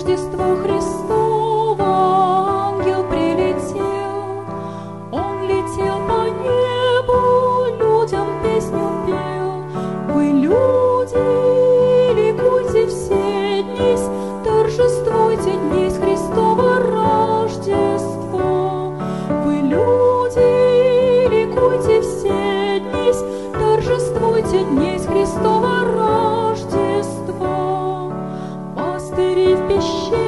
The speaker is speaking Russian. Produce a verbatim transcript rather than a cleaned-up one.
Рождество Христово ангел прилетел, он летел по небу, людям песню пел. Вы, люди, ликуйте все днесь, торжествуйте днесь Христово Рождество. Вы, люди, ликуйте все днесь, торжествуйте днесь Христово Рождество. Пастыри в пещере